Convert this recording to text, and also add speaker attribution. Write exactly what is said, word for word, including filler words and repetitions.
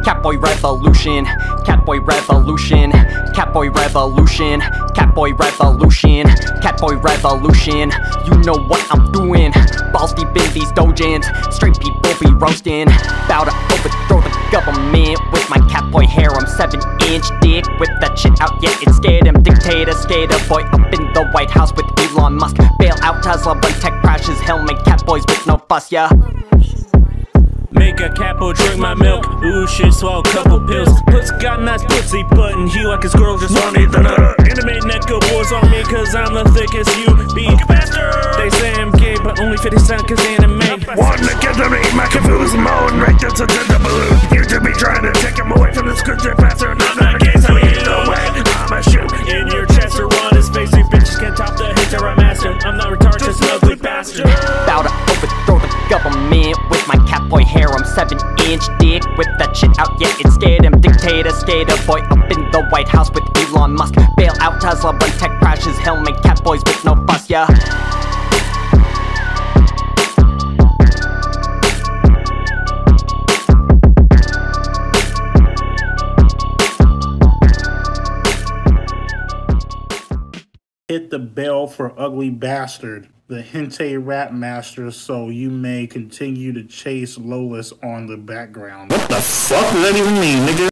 Speaker 1: Catboy revolution, Catboy revolution, Catboy revolution, Catboy revolution, Catboy revolution. You know what I'm doing. Balls deep in these dojins, straight people be roasting. Bow to overthrow the government with my Catboy hair. I'm seven inch dick with that shit out, yeah it scared him. Dictator, skater boy up in the White House with Elon Musk. Bail out Tesla when tech crashes, hell make Catboys with no fuss, yeah.
Speaker 2: Make a Catboy drink my milk. Ooh shit, swallow a couple pills. Puss got nice pussy button. He like his girl just wanted the Animate Neko boys on me cause I'm the thickest you be. They say I'm gay but only fifty cent cause anime.
Speaker 3: Wanna get them to eat my confused mode. Right that's a the balloon. You to be trying to take him away from the scripture faster. Not not gay so either way I'ma shoot
Speaker 2: in your chest or on his face. You bitches can't top the hits I'm master. I'm not retarded, just an ugly bastard.
Speaker 1: Bow to overthrow the government with my Catboy hair. I'm seven inch dick with that shit out, yeah it scared him. Dictator, skater boy up in the White House with Elon Musk. Bail out Tesla when tech crashes, hell make Catboys with no fuss, yeah.
Speaker 4: Hit the bell for Ugly Bastard, the hentai rap master, so you may continue to chase Lolis on the background.
Speaker 3: What the fuck does that even mean, nigga?